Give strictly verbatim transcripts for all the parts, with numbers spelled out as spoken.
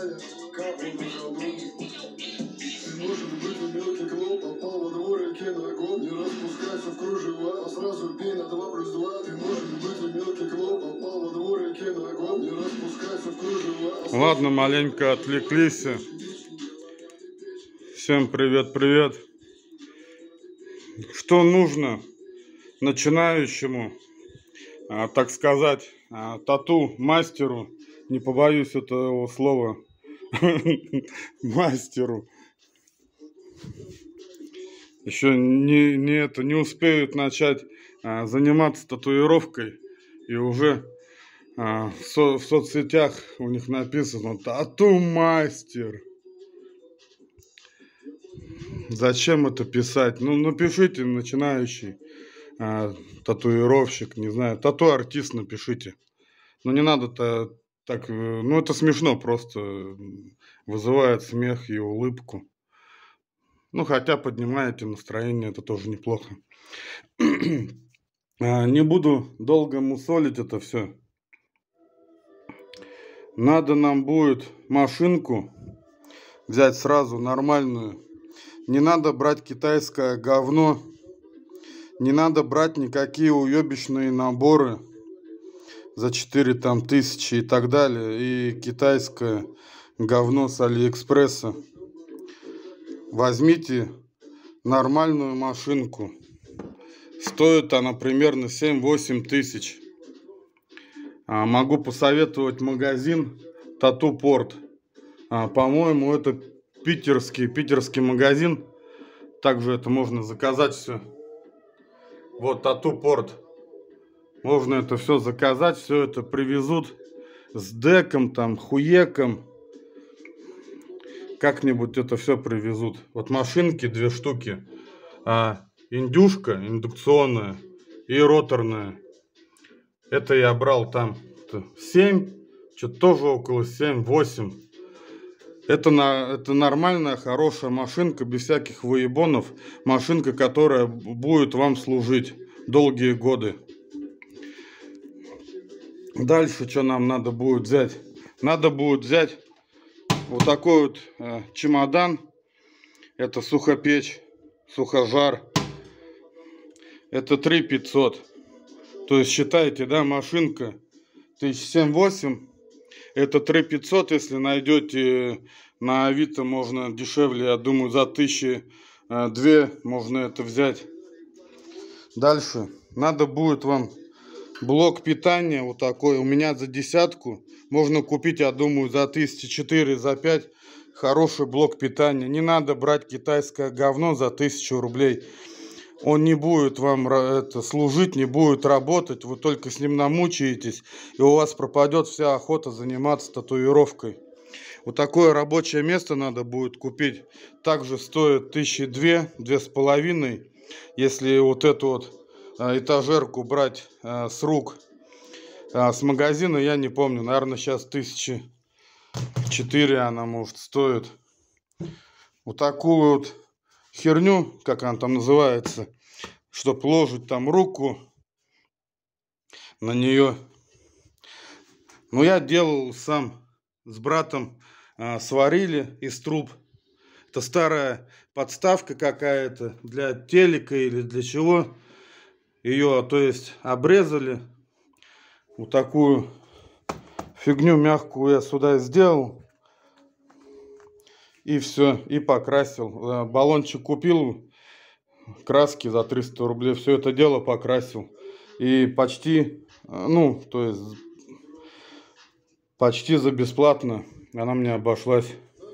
Может быть, мелкий клоп попал во дворике на год. Не распускайся в кружева, а сразу пей на два плюс два. Ты, может быть, мелкий клоп попал во дворике на год. Не распускайся в кружева. Ладно, маленько отвлеклись. Всем привет, привет. Что нужно начинающему, а, так сказать, а, тату-мастеру, не побоюсь этого слова, мастеру. Еще не, не, это, не успеют начать а, заниматься татуировкой, и уже а, в, со, в соцсетях у них написано тату-мастер. Зачем это писать? Ну, напишите начинающий а, татуировщик, не знаю, тату-артист напишите. Но не надо-то так, ну это смешно, просто вызывает смех и улыбку. Ну, хотя поднимаете настроение, это тоже неплохо. Не буду долго мусолить это все. Надо нам будет машинку взять сразу нормальную. Не надо брать китайское говно. Не надо брать никакие уебищные наборы за четыре там тысячи и так далее. И китайское говно с Алиэкспресса. Возьмите нормальную машинку. Стоит она примерно семь-восемь тысяч. А, могу посоветовать магазин Tattoo Port. А, по-моему, это питерский, питерский магазин. Также это можно заказать все. Вот Tattoo Port. Можно это все заказать, все это привезут с деком, там, хуеком. Как-нибудь это все привезут. Вот машинки две штуки. А, индюшка индукционная и роторная. Это я брал там семь, что-то тоже около семь-восемь. Это, на, это нормальная, хорошая машинка, без всяких выебонов. Машинка, которая будет вам служить долгие годы. Дальше что нам надо будет взять? Надо будет взять вот такой вот э, чемодан. Это сухопечь, сухожар. Это три тысячи пятьсот. То есть считайте, да, машинка тысяч семь-восемь. Это три тысячи пятьсот. Если найдете на Авито, можно дешевле, я думаю, за тысячу две можно это взять. Дальше надо будет вам блок питания вот такой. У меня за десятку. Можно купить, я думаю, за тысячи четыре, за пять. Хороший блок питания. Не надо брать китайское говно за тысячу рублей. Он не будет вам это, служить, не будет работать. Вы только с ним намучаетесь. И у вас пропадет вся охота заниматься татуировкой. Вот такое рабочее место надо будет купить. Также стоит тысячи две, две с половиной. Если вот эту вот этажерку брать а, с рук, а, с магазина, я не помню, наверное, сейчас тысячи четыре она может стоит. Вот такую вот херню, как она там называется, чтоб ложить там руку на нее. Ну, я делал сам с братом, а, сварили из труб. Это старая подставка какая-то для телека или для чего. Ее, то есть, обрезали. Вот такую фигню мягкую я сюда сделал. И все, и покрасил. Баллончик купил, краски за триста рублей. Все это дело покрасил. И почти, ну, то есть, почти за бесплатно она мне обошлась.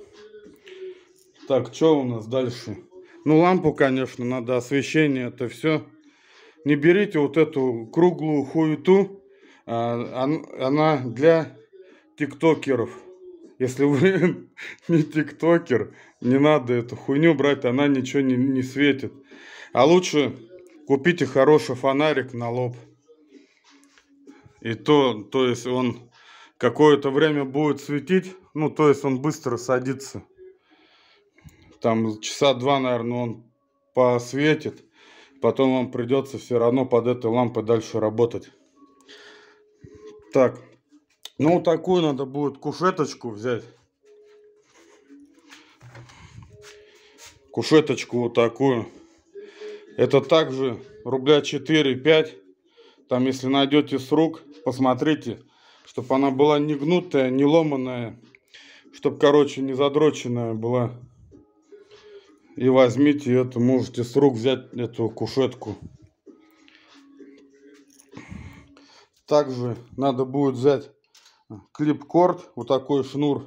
Так, что у нас дальше? Ну, лампу, конечно, надо, освещение, это все. Не берите вот эту круглую хуету, она для тиктокеров. Если вы не тиктокер, не надо эту хуйню брать, она ничего не, не светит. А лучше купите хороший фонарик на лоб. И то, то есть он какое-то время будет светить, ну, то есть он быстро садится. Там часа два, наверное, он посветит. Потом вам придется все равно под этой лампой дальше работать. Так. Ну, такую надо будет кушеточку взять. кушеточку вот такую. Это также рубля четыре-пять. Там, если найдете с рук, посмотрите, чтобы она была не гнутая, не ломаная, чтобы, короче, не задроченная была. И возьмите это, можете с рук взять эту кушетку. Также надо будет взять клипкорд, вот такой шнур.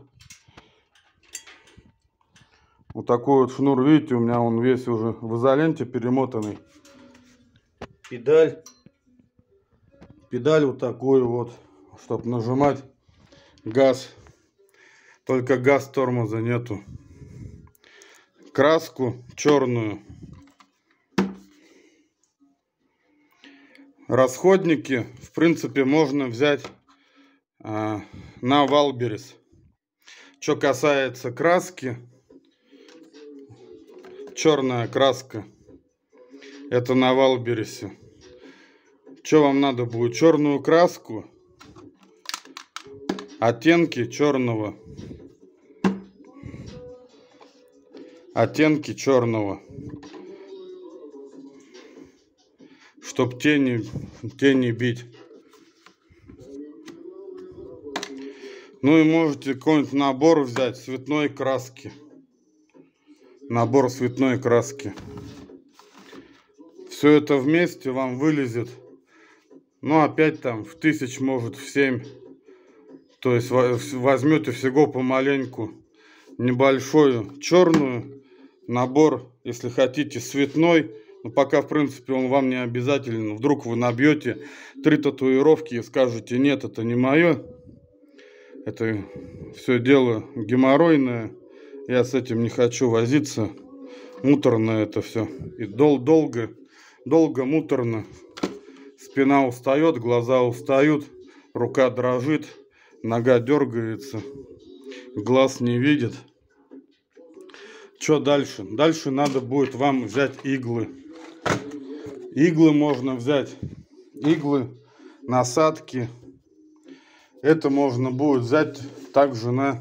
Вот такой вот шнур, видите, у меня он весь уже в изоленте перемотанный. Педаль. Педаль вот такой вот, чтобы нажимать газ. Только газ, тормоза нету. Краску черную. Расходники, в принципе, можно взять а, на Валберес. Что касается краски, черная краска, это на Валбересе. Что вам надо будет? Черную краску, оттенки черного, оттенки черного, чтоб тени, тени бить. Ну и можете какой-нибудь набор взять цветной краски. Набор цветной краски. Все это вместе вам вылезет, ну опять там в тысяч, может в семь. То есть возьмете всего помаленьку. Небольшую черную набор, если хотите цветной. Но пока в принципе он вам не обязателен. Вдруг вы набьете три татуировки и скажете: нет, это не мое. Это все дело геморройное. Я с этим не хочу возиться. Муторно это все. И дол долго, долго муторно. Спина устает, глаза устают, рука дрожит, нога дергается, глаз не видит. Что дальше? Дальше надо будет вам взять иглы. Иглы можно взять. Иглы, насадки. Это можно будет взять также на...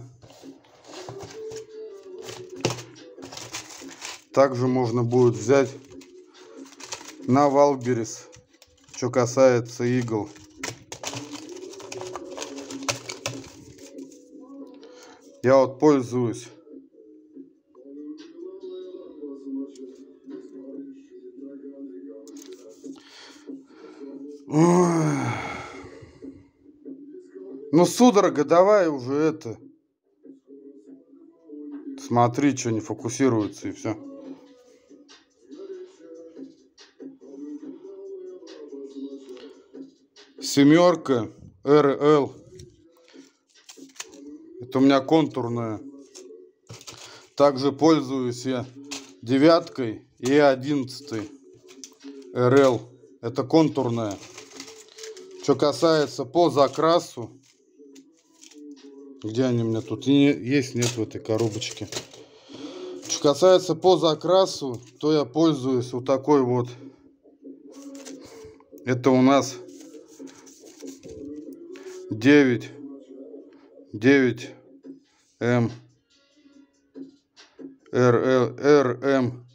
Также можно будет взять на Валберес, что касается игл. Я вот пользуюсь Ой. Ну, судорога, давай уже это. Смотри, что не фокусируется, и все. Семерка эр эл. Это у меня контурная. Также пользуюсь я девяткой и одиннадцатой эр эл. Это контурная. Что касается по закрасу, где они у меня тут есть, нет в этой коробочке. Что касается по закрасу, то я пользуюсь вот такой вот. Это у нас девять эм эр эм.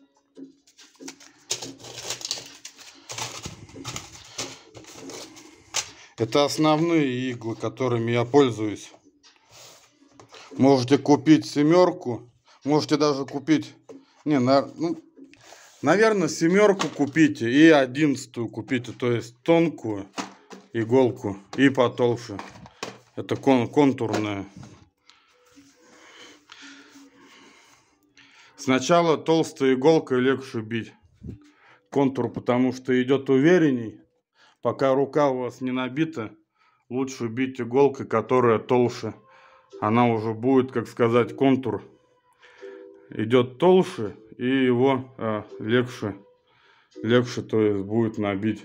Это основные иглы, которыми я пользуюсь. Можете купить семерку, можете даже купить, не, на, ну, наверное, семерку купите и одиннадцатую купите, то есть тонкую иголку и потолще. Это кон, контурная. Сначала толстой иголкой легче бить контур, потому что идет уверенней. Пока рука у вас не набита, лучше бить иголкой, которая толще. Она уже будет, как сказать, контур идет толще, и его э, легче, легче, то есть будет набить.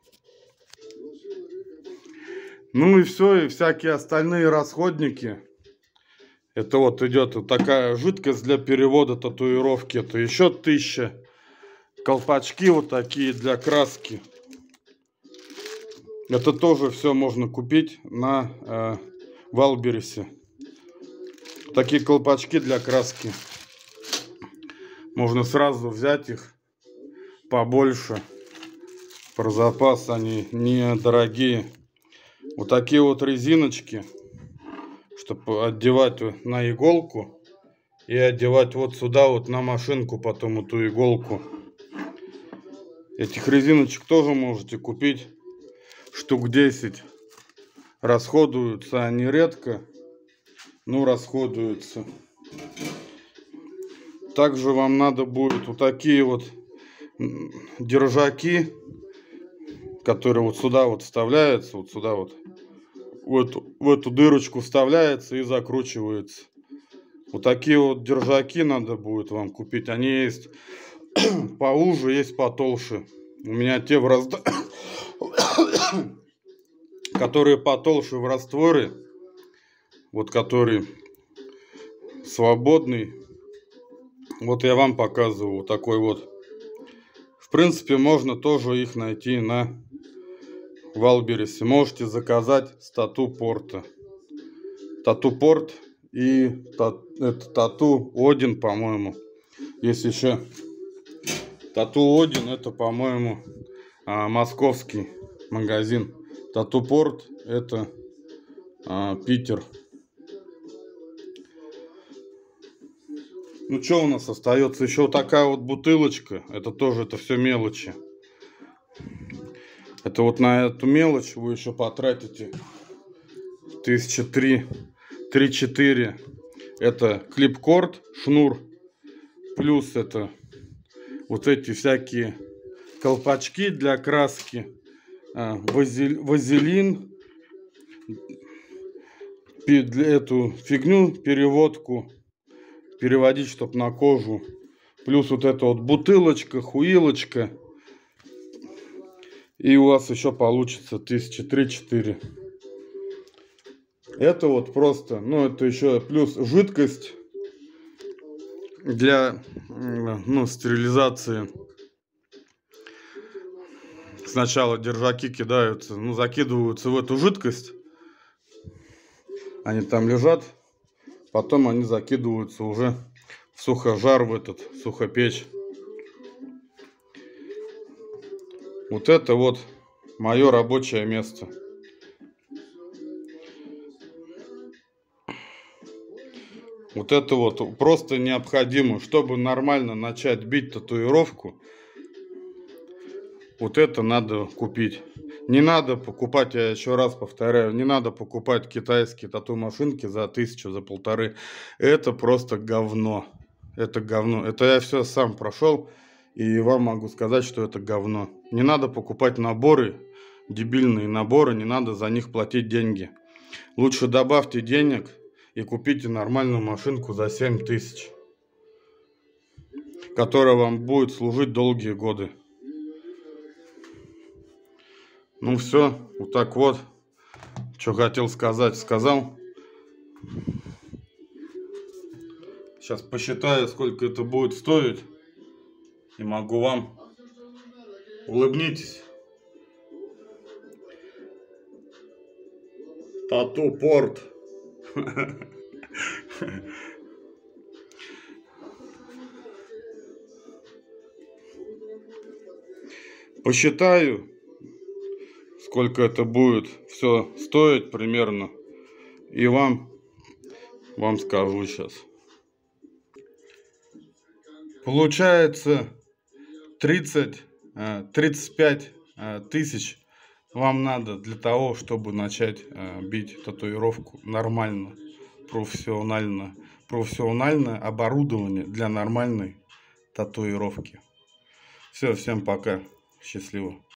Ну и все, и всякие остальные расходники. Это вот идет вот такая жидкость для перевода татуировки. Это еще тысяча. Колпачки вот такие для краски. Это тоже все можно купить на э, Валбересе. Такие колпачки для краски. Можно сразу взять их побольше. Про запас они недорогие. Вот такие вот резиночки, чтобы одевать на иголку и одевать вот сюда вот на машинку потом эту иголку. Этих резиночек тоже можете купить штук десять. Расходуются они редко, но расходуются. Также вам надо будет вот такие вот держаки, которые вот сюда вот вставляются, вот сюда вот, в эту, в эту дырочку вставляется и закручивается. Вот такие вот держаки надо будет вам купить. Они есть поуже, есть потолще. У меня те в раз... которые потолще в растворе, вот который свободный. Вот я вам показываю вот такой вот. В принципе, можно тоже их найти на Валбересе. Можете заказать с Тату Порта. Тату Порт и это Тату Один, по-моему. Есть еще Тату Один, это, по-моему, московский магазин. Тату Порт это а, Питер. Ну что у нас остается? Еще вот такая вот бутылочка. Это тоже, это все мелочи. Это вот на эту мелочь вы еще потратите тысячи три, три-четыре. Это клипкорд, шнур. Плюс это вот эти всякие колпачки для краски. Вазелин. Для эту фигню, переводку. Переводить, чтобы на кожу. Плюс вот эта вот бутылочка, хуилочка. И у вас еще получится тысячи три-четыре. Это вот просто, ну это еще плюс жидкость для, ну, стерилизации. Сначала держаки кидаются, ну, закидываются в эту жидкость. Они там лежат. Потом они закидываются уже в сухожар, в этот сухопечь. Вот это вот мое рабочее место. Вот это вот просто необходимо, чтобы нормально начать бить татуировку. Вот это надо купить. Не надо покупать, я еще раз повторяю, не надо покупать китайские тату-машинки за тысячу, за полторы. Это просто говно. Это говно. Это я все сам прошел, и вам могу сказать, что это говно. Не надо покупать наборы, дебильные наборы, не надо за них платить деньги. Лучше добавьте денег и купите нормальную машинку за семь тысяч, которая вам будет служить долгие годы. Ну все, вот так вот. Что хотел сказать, сказал. Сейчас посчитаю, сколько это будет стоить. И могу вам. Улыбнитесь. Тату Порт. Посчитаю, сколько это будет все стоить примерно, и вам вам скажу сейчас. Получается тридцать тридцать пять тысяч вам надо для того, чтобы начать бить татуировку нормально, профессионально. Профессиональное оборудование для нормальной татуировки. Все, всем пока. Счастливо.